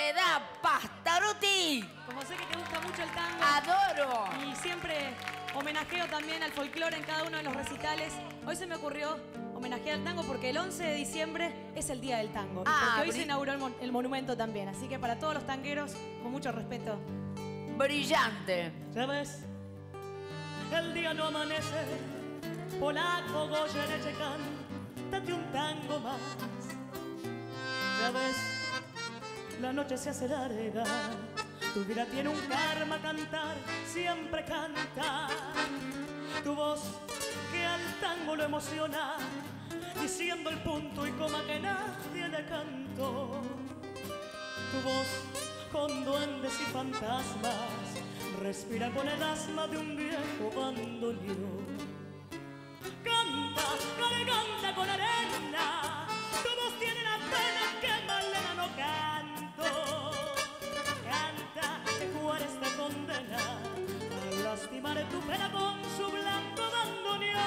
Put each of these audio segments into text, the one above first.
Soledad Pastarutti. Como sé que te gusta mucho el tango. Adoro. Y siempre homenajeo también al folclore en cada uno de los recitales. Hoy se me ocurrió homenajear al tango porque el 11 de diciembre es el Día del Tango. Y porque hoy se inauguró el monumento también. Así que para todos los tangueros, con mucho respeto. Brillante. Ya ves, el día no amanece, polaco Goyeneche, cántate un tango más. Ya ves, la noche se hace larga, tu vida tiene un karma, cantar, siempre cantar. Tu voz que al tango lo emociona, diciendo el punto y coma que nadie le cantó. Tu voz con duendes y fantasmas respira con el asma de un viejo bandoneón. Canta, garganta con arena, tu voz tiene la pena que Malena no canto. Canta, que Juárez te condena a lastimar tu pena con su blanco bandoneón.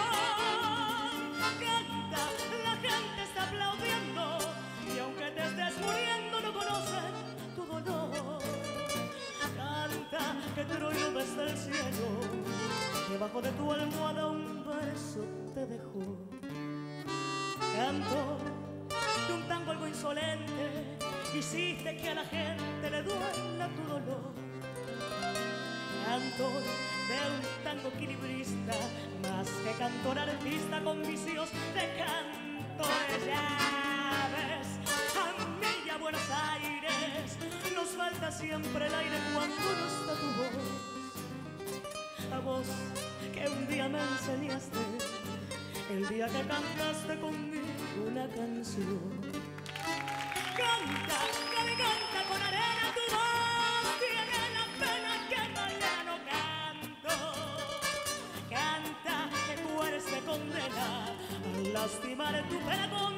Canta, la gente está aplaudiendo y aunque te estés muriendo no conocen tu dolor. Canta, que Troilo desde el cielo, debajo de tu almohada un verso te dejó. Canto de un tango algo insolente, hiciste que a la gente le duela tu dolor. Canto de un tango equilibrista, más que cantor artista con vicios de canto. Ya ves, a mí y a Buenos Aires nos falta siempre el aire cuando no está tu voz. A vos que un día me enseñaste, el día que cantaste conmigo una canción. Canta, garganta con arena, tu voz tiene la pena que Malena no canto. Canta, que tú eres de condena al lastimar tu pena con